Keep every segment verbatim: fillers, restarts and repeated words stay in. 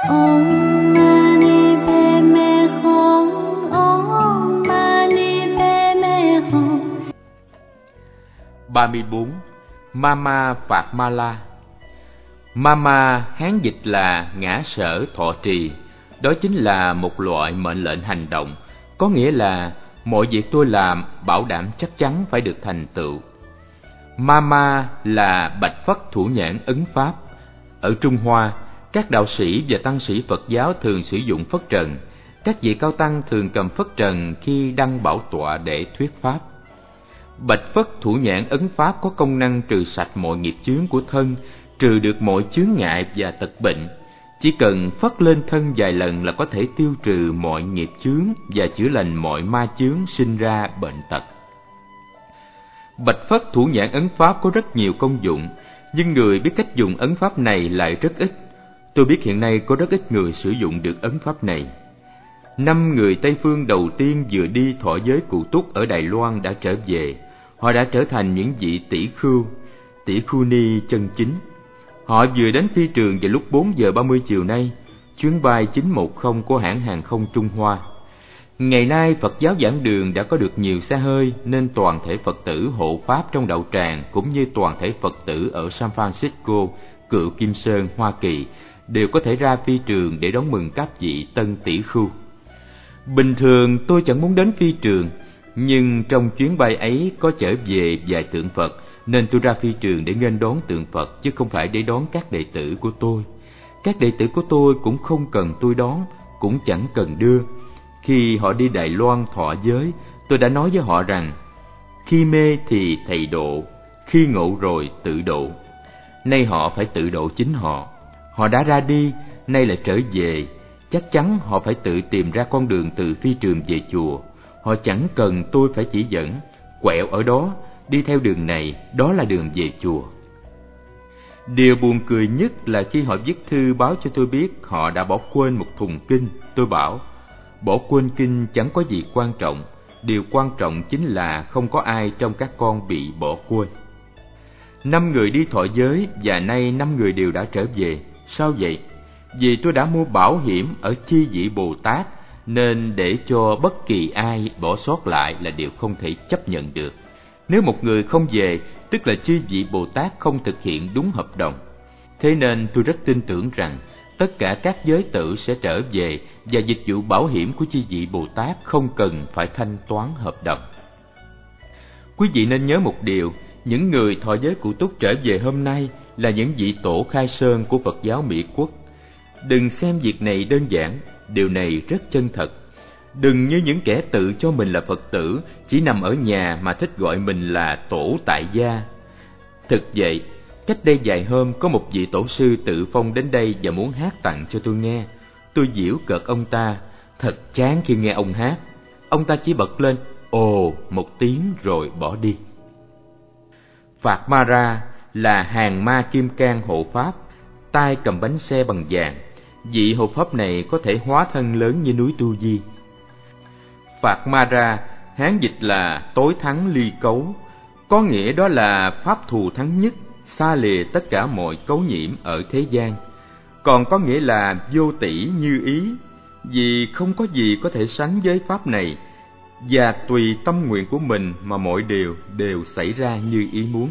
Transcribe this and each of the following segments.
Om Mani Padme Hum, Om Mani Padme Hum. ba mươi bốn. Mama Phạt Ma La. Mama Hán dịch là ngã sở thọ trì, đó chính là một loại mệnh lệnh hành động, có nghĩa là mọi việc tôi làm bảo đảm chắc chắn phải được thành tựu. Mama là bạch phất thủ nhãn ấn pháp. Ở Trung Hoa, các đạo sĩ và tăng sĩ Phật giáo thường sử dụng phất trần. Các vị cao tăng thường cầm phất trần khi đăng bảo tọa để thuyết pháp. Bạch phất thủ nhãn ấn pháp có công năng trừ sạch mọi nghiệp chướng của thân, trừ được mọi chướng ngại và tật bệnh. Chỉ cần phất lên thân vài lần là có thể tiêu trừ mọi nghiệp chướng và chữa lành mọi ma chướng sinh ra bệnh tật. Bạch phất thủ nhãn ấn pháp có rất nhiều công dụng, nhưng người biết cách dùng ấn pháp này lại rất ít. Tôi biết hiện nay có rất ít người sử dụng được ấn pháp này. Năm người Tây Phương đầu tiên vừa đi thọ giới cụ túc ở Đài Loan đã trở về. Họ đã trở thành những vị tỷ khưu, tỷ khưu ni chân chính. Họ vừa đến phi trường vào lúc bốn giờ ba mươi chiều nay, chuyến bay chín một không của hãng hàng không Trung Hoa. Ngày nay Phật giáo giảng đường đã có được nhiều xe hơi, nên toàn thể Phật tử hộ pháp trong đạo tràng cũng như toàn thể Phật tử ở San Francisco, Cựu Kim Sơn, Hoa Kỳ đều có thể ra phi trường để đón mừng các vị tân tỷ khưu. Bình thường tôi chẳng muốn đến phi trường, nhưng trong chuyến bay ấy có chở về vài tượng Phật, nên tôi ra phi trường để nghênh đón tượng Phật, chứ không phải để đón các đệ tử của tôi. Các đệ tử của tôi cũng không cần tôi đón, cũng chẳng cần đưa. Khi họ đi Đài Loan thọ giới, tôi đã nói với họ rằng, khi mê thì thầy độ, khi ngộ rồi tự độ. Nay họ phải tự độ chính họ. Họ đã ra đi, nay lại trở về. Chắc chắn họ phải tự tìm ra con đường từ phi trường về chùa. Họ chẳng cần tôi phải chỉ dẫn, quẹo ở đó, đi theo đường này, đó là đường về chùa. Điều buồn cười nhất là khi họ viết thư báo cho tôi biết họ đã bỏ quên một thùng kinh. Tôi bảo, bỏ quên kinh chẳng có gì quan trọng, điều quan trọng chính là không có ai trong các con bị bỏ quên. Năm người đi thọ giới và nay năm người đều đã trở về. Sao vậy? Vì tôi đã mua bảo hiểm ở chi vị Bồ Tát, nên để cho bất kỳ ai bỏ sót lại là điều không thể chấp nhận được. Nếu một người không về, tức là chư vị Bồ Tát không thực hiện đúng hợp đồng. Thế nên tôi rất tin tưởng rằng tất cả các giới tử sẽ trở về, và dịch vụ bảo hiểm của chư vị Bồ Tát không cần phải thanh toán hợp đồng. Quý vị nên nhớ một điều, những người thọ giới cụ túc trở về hôm nay là những vị tổ khai sơn của Phật giáo Mỹ Quốc. Đừng xem việc này đơn giản, điều này rất chân thật. Đừng như những kẻ tự cho mình là Phật tử, chỉ nằm ở nhà mà thích gọi mình là tổ tại gia. Thực vậy, cách đây vài hôm có một vị tổ sư tự phong đến đây và muốn hát tặng cho tôi nghe. Tôi giễu cợt ông ta, thật chán khi nghe ông hát. Ông ta chỉ bật lên ồ một tiếng rồi bỏ đi. Phạt Ma Ra là hàng ma kim cang hộ pháp, tay cầm bánh xe bằng vàng. Vị hộ pháp này có thể hóa thân lớn như núi Tu Di. Phạt Ma Ra, Hán dịch là tối thắng ly cấu, có nghĩa đó là pháp thù thắng nhất, xa lìa tất cả mọi cấu nhiễm ở thế gian. Còn có nghĩa là vô tỷ như ý, vì không có gì có thể sánh với pháp này, và tùy tâm nguyện của mình mà mọi điều đều xảy ra như ý muốn.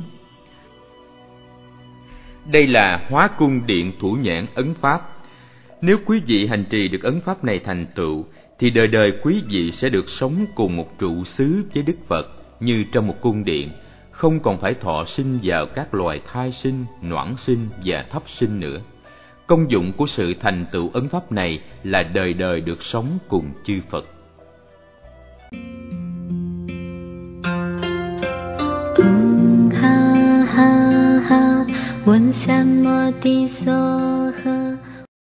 Đây là Hóa Cung Điện Thủ Nhãn Ấn Pháp. Nếu quý vị hành trì được ấn pháp này thành tựu, thì đời đời quý vị sẽ được sống cùng một trụ xứ với Đức Phật như trong một cung điện, không còn phải thọ sinh vào các loài thai sinh, noãn sinh và thấp sinh nữa. Công dụng của sự thành tựu ấn pháp này là đời đời được sống cùng chư Phật. Ha ha ha, Vân Sam Mô Ti So Ha.